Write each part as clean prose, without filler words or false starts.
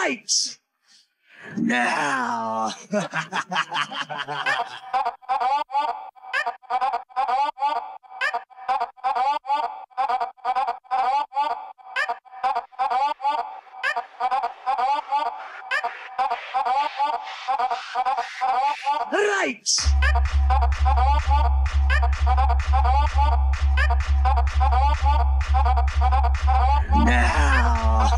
Right now. Right. Now.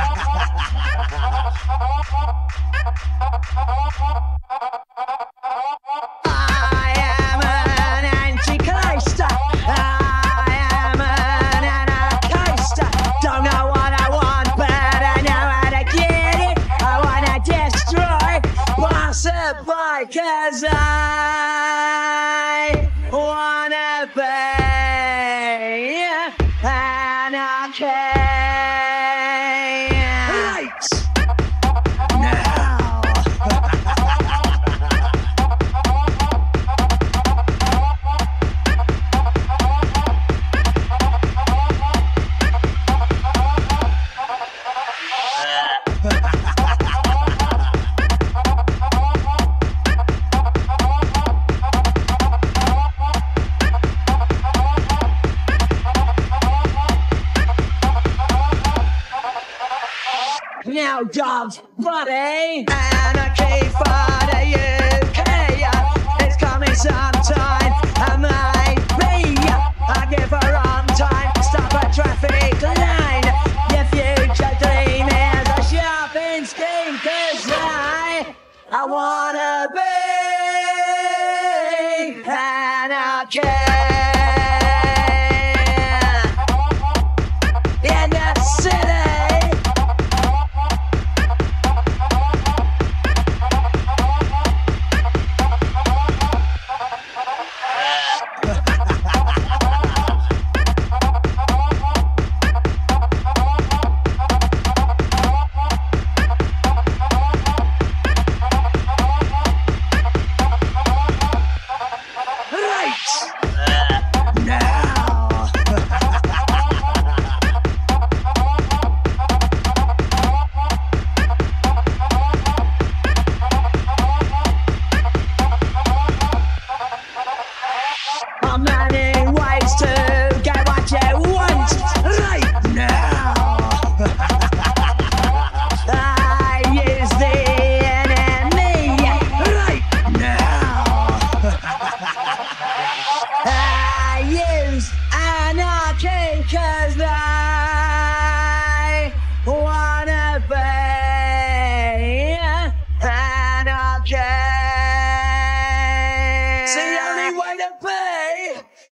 I am an anti-Christ. I am an anarchist. Don't know what I want, but I know how to get it. I wanna destroy, possibly, 'cause I wanna be anarchy. Right now. Now, dogs, buddy, anarchy for the UK. It's coming sometime, I might be. I give her on time, stop a traffic line. Your future dream is a shopping scheme, 'cause I wanna be anarchy. In the city. Many ways to get what you want right now. I use the enemy right now. I use anarchy 'cause I wanna be anarchy. It's the only way to be.